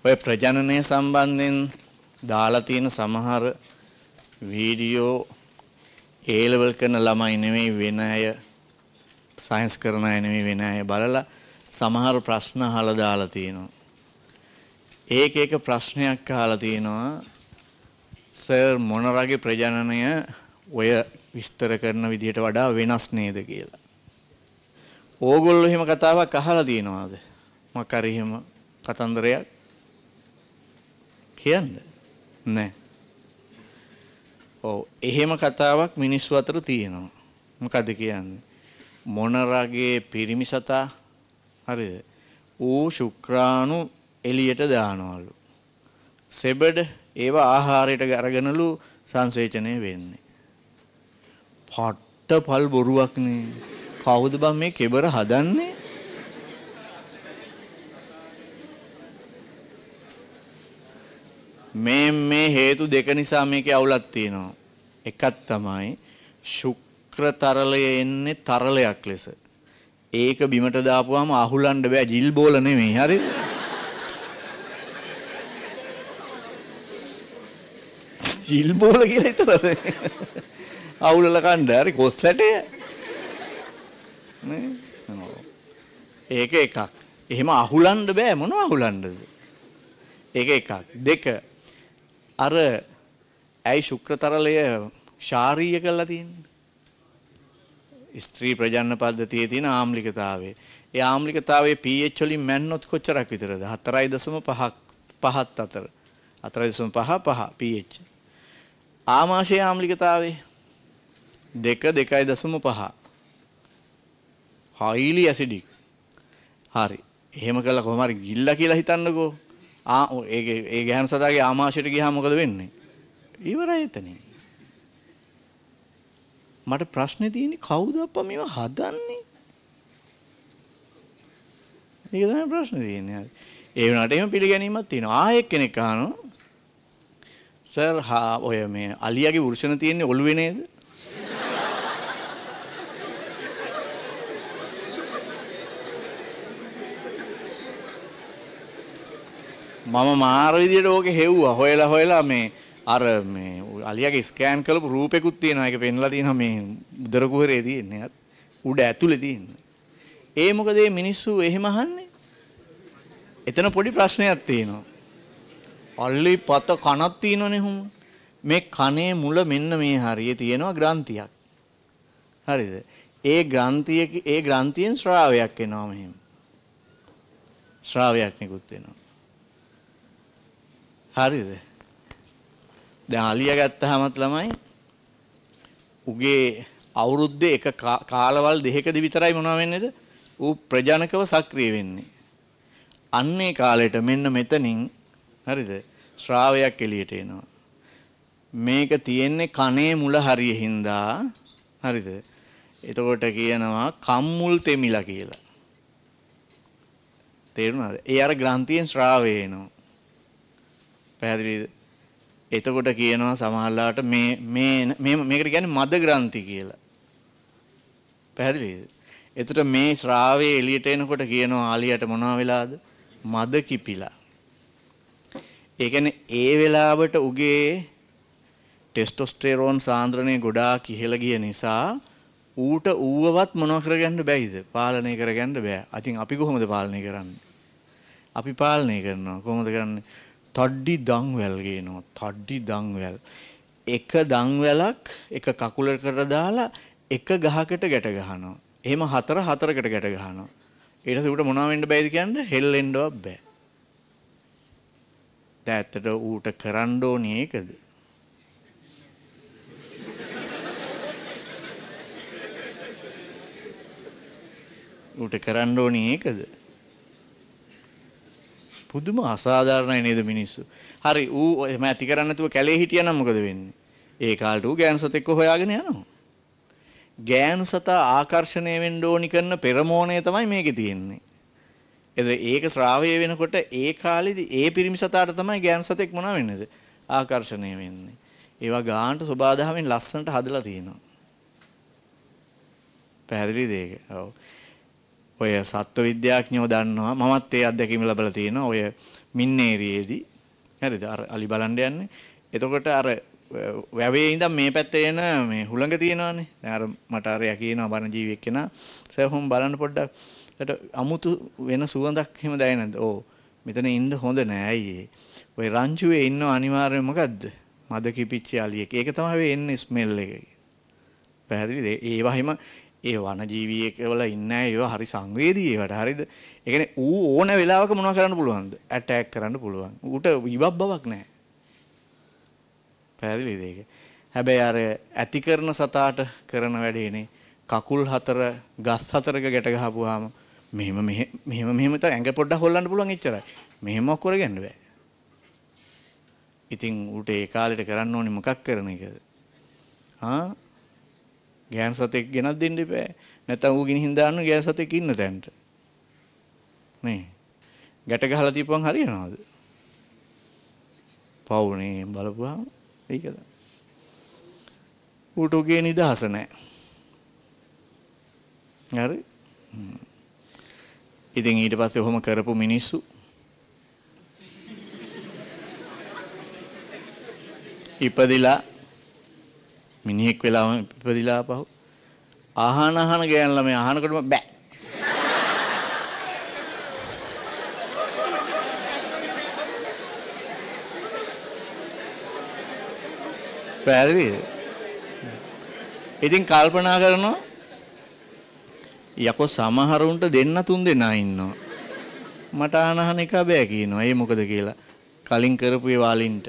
ඔය ප්‍රජනනය සම්බන්ධයෙන් දාලා තියෙන සමහර වීඩියෝ A level කරන ළමයි නෙමෙයි වෙන අය සයන්ස් කරන අය නෙමෙයි වෙන අය බලලා සමහර ප්‍රශ්න අහලා දාලා තියෙනවා. ඒක ප්‍රශ්නයක් අහලා තියෙනවා. සර් මොන රගේ ප්‍රජනනය ඔය විස්තර කරන විදිහට වඩා වෙනස් නේද කියලා. ඕගොල්ලෝ එහෙම කතාවක් අහලා තියෙනවද? මොකක් හරි එහෙම කතන්දරයක් කියන්නේ නැහැ. ඔව් එහෙම කතාවක් මිනිස්සු අතර තියෙනවා. මොකද කියන්නේ? මොන රගේ පිරිමි සතා හරිද? ඌ ශුක්‍රාණු එළියට දානවලු. සෙබඩ ඒවා ආහාරයට අරගෙනලු සංසේචනය වෙන්නේ. පට්ටපල් බොරුවක් නේ. කවුද බං මේ කෙබර හදන්නේ? මේ හේතු දෙක නිසා මේකේ අවුලක් තියෙනවා. එකක් තමයි ශුක්‍ර තරලය එන්නේ තරලයක් ලෙස. ඒක බිමට දාපුවාම අහුලන්න බෑ. ජිල් බෝල නෙමෙයි. හරිද? ජිල් බෝල කියලා හිතනද? අවුලල කණ්ඩ හරි කොස්සටේ. නේ? ඒක එකක්. එහෙම අහුලන්න බෑ. මොනව අහුලන්නද? ඒක එකක්. දෙක අර ඇයි ශුක්‍ර තරලය ශාරීය කරලා තියෙන්නේ? ස්ත්‍රී ප්‍රජනන පද්ධතියේ තියෙන ආම්ලිකතාවය. ඒ ආම්ලිකතාවයේ pH වලින් මැන්නොත් කොච්චරක් විතරද? 4.5ත් අතර. 4.5 pH. ආමාශය ආම්ලිකතාවයේ 2.5. highly acidic. හරි. එහෙම කළා කොහොම හරි ගිල්ලා කියලා හිතන්නකෝ. ඒ ගැහණු සතාගේ ආමාශයට ගියාම මොකද වෙන්නේ? ඉවරයි එතනින්. මට ප්‍රශ්නේ තියෙන්නේ කවුද අප්පා මේව හදන්නේ? ඒක තමයි ප්‍රශ්නේ තියෙන්නේ. හරි. ඒ වුණාට එහෙම පිළිගැනීමක් තියෙනවා. ආයෙත් කෙනෙක් අහනවා සර් ඔය මේ අලියාගේ වෘෂණ තියෙන්නේ ඔළුවේ නේද? මම මාර විදියට ඕකේ හෙව්වා. හොයලා මේ අර මේ අලියාගේ ස්කෑන් කරපු රූපෙකුත් තියෙනවා. ඒක පෙන්ලා තියෙනවා මේ උදර කුහරේ තියෙන්නේ. උඩ ඇතුලේ තියෙන්නේ. ඒ මොකද මේ මිනිස්සු එහෙම අහන්නේ? එතන පොඩි ප්‍රශ්නයක් තියෙනවා. අල්ලි පත කනක් තියෙනවනේ හුම්. මේ කනේ මුල මෙන්න මේ හරියේ තියෙනවා ග්‍රන්ථියක්. හරිද? ඒ ග්‍රන්ථියෙන් ශ්‍රාවයක් එනවා මෙහෙම. ශ්‍රාවයක් නිකුත් වෙනවා. හරිද? දැන් අලියා ගත්තාමත් ළමයි උගේ අවුරුද්දේ එක කාලවල් දෙකකදී විතරයි මොනව වෙන්නේද? ඌ ප්‍රජනකව සක්‍රිය වෙන්නේ. අන්නේ කාලෙට මෙන්න මෙතනින් හරිද? ශ්‍රාවයක් එළියට එනවා. මේක තියෙන්නේ කනේ මුල හරිය හින්දා හරිද? එතකොට කියනවා කම්මුල් තෙමිලා කියලා. තේරුණාද? ඒ අර ග්‍රන්ථියෙන් ශ්‍රාවය එනවා. පැහැදිලිද? එතකොට කියනවා සමහරලාට මේකට කියන්නේ මද ග්‍රන්ථි කියලා. පැහැදිලිද? එතකොට මේ ශ්‍රාවයේ එළියට එනකොට කියනවා ආලියට මොනවා වෙලාද? මද කිපිලා. ඒ කියන්නේ ඒ වෙලාවට උගේ ටෙස්ටොස්ටෙරෝන් සාන්ද්‍රණය ගොඩාක් ඉහළ ගිය නිසා ඌට ඌවවත් මොනව කරගන්න බැයිද? පාලනය කරගන්න බෑ. අතින් අපි කොහොමද පාලනය කරන්නේ? අපි පාලනය කරනවා. කොහොමද කරන්නේ? තඩ්ඩි දන්වැල් ගේනවා. තඩ්ඩි දන්වැල්. එක දන්වැලක් එක කකුලකට දාලා එක ගහකට ගැට ගහනවා. එහෙම හතරකට ගැට ගහනවා. ඊට පස්සේ ඌට මොනව වෙන්න බැයිද කියන්නේ? හෙල්ලෙන්නවත් බෑ. දැන් ඇත්තට ඌට කරන්න ඕනේ ඒකද? ඌට කරන්න ඕනේ ඒකද? පුදුම අසාධාරණයි නේද මිනිස්සු. හරි ඌ එහෙම ඇති කරන්නේ නැතුව කැලේ හිටියනම් මොකද වෙන්නේ? ඒ කාලේ ඌ ගෑනු සතෙක්ව හොයාගෙන යනවා. ගෑනු සතා ආකර්ෂණය වෙන්න ඕනි කරන පෙරමෝණය තමයි මේකේ තියෙන්නේ. ඒක ශ්‍රාවය වෙනකොට ඒ කාලේදී ඒ පිරිමි සතාට තමයි ගෑනු සතෙක් මොනවා වෙන්නේද? ආකර්ෂණය වෙන්නේ. ඒවා ගානට සබාධාවෙන් ලස්සනට හදලා තියෙනවා. පැහැදිලිද ඒක? ඔව්. ඔය සත්ව විද්‍යාඥයෝ දන්නවා මමත් ඒ අත්දැකීම ලැබලා තියෙනවා ඔය මින්නේරියේදී හරිද අර අලි බලන්න යන්නේ එතකොට අර වැවේ ඉඳන් මේ පැත්තේ එන මේ හුළඟ තියෙනවානේ දැන් අර මට අරයා කියනවා වන ජීවියෙක් කෙනා සහොම් බලන්න පොඩ්ඩක් ඒකට අමුතු වෙන සුවඳක් එහෙම දැනෙනද ඕ මෙතන ඉන්න හොඳ නෑ අයියේ ඔය රංචුවේ ඉන්න අනිවාර්යයෙන් මොකද්ද මද කිපිච්ච අලියෙක් ඒක තමයි එන්නේ ස්මෙල් එක පැහැදිලිද ඒවා හිම ඒ වන ජීවියෙක් වල ඉන්න ඒවා හරි සංවේදී ඒවට හරිද ඒ කියන්නේ ඌ ඕන වෙලාවක මොනව කරන්න පුළුවන්ද ඇටැක් කරන්න පුළුවන් ඌට ඉවක් බවක් නැහැ පැහැදිලිද ඒක හැබැයි අර ඇති කරන සතාට කරන වැඩේනේ කකුල් හතර ගස් හතරක ගැට ගහපුවාම මෙහෙම තර ඇඟ පොඩ්ඩක් හොල්ලන්න පුළුවන් එච්චරයි මෙහෙම කරගන්න බෑ ඉතින් ඌට ඒ කාලේට කරන්න ඕනේ මොකක් කරන එකද ගෑන් සතෙක් ගෙනත් දෙන්න ඉපෑ නැත්නම් ඌ ගිනිහින් දාන්න ගෑන් සතෙක් ඉන්න තැනට නේ ගැට ගහලා තියපුවම හරියනවද පවුනේ බලපුවාම ඒකද ඌට උගේ නිදහස නැහැ හරි ඉතින් ඊට පස්සේ ඔහොම කරපු මිනිස්සු ඉපදිලා මිනිහෙක් වෙලාම ඉපදිලා ආපහු අහන ගෑන් ළමයි අහනකොටම බෑ පැහැදිලිද ඉතින් කල්පනා කරනවා යකෝ සමහරුන්ට දෙන්න තුන් දෙනා ඉන්නවා මට අහන එක බෑ කියනවා ඒ මොකද කියලා කලින් කරපු ඒ වාලින්ට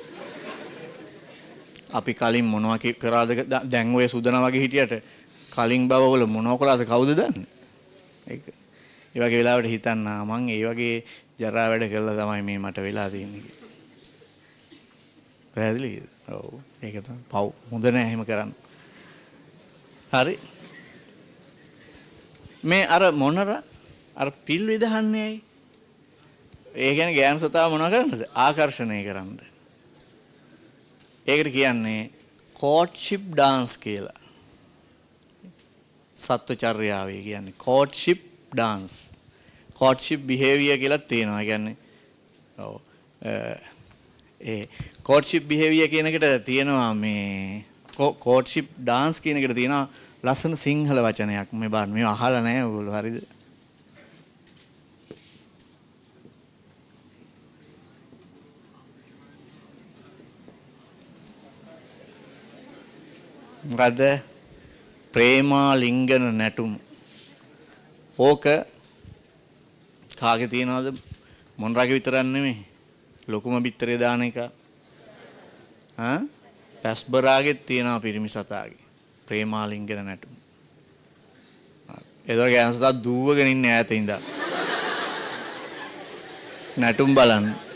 අපි කලින් මොනවා කරාද දැන් ඔය සුදනා වගේ හිටියට කලින් බවවල මොනව කළාද කවුද දන්නේ ඒක ඒ වගේ වෙලාවට හිතන්න මං ඒ වගේ ජරා වැඩ කළා තමයි මේ මට වෙලා තියෙන්නේ පැහැදිලිද ඔව් ඒක තමයි පව් හොඳ නෑ එහෙම කරන්න හරි මේ අර මොනර අර පිල් විදහන්නේ ඇයි ඒ කියන්නේ ගෑනු සතාව මොනව කරන්නද ආකර්ෂණය කරන්න ඒකට කියන්නේ කෝට්ෂිප් ඩාන්ස් කියලා. සත්වචර්යාවේ කියන්නේ කෝට්ෂිප් ඩාන්ස්. කෝට්ෂිප් බිහේවියර් කියලා තියෙනවා. ඒ කියන්නේ ඔව් ඒ කෝට්ෂිප් බිහේවියර් කියන එකට තියෙනවා මේ කෝට්ෂිප් ඩාන්ස් කියන එකට තියෙනවා ලස්සන සිංහල වචනයක්. මේ බලන්න මේව අහලා නැහැ ඔයගොල්ලෝ හරිද? මොකද ප්‍රේමාලිංගන නැටුම් ඕක කාගේ තියනවද මොන්රාගේ විතරක් නෙමෙයි ලොකුම බිත්තරේ දාන එක පැස්බරාගෙත් තියෙනවා පිරිමි සතාගේ ප්‍රේමාලිංගන නැටුම් ඒතකොට ගෑනු සතා දුවගෙන ඉන්නේ ඈත ඉඳන් නැටුම් බලන්න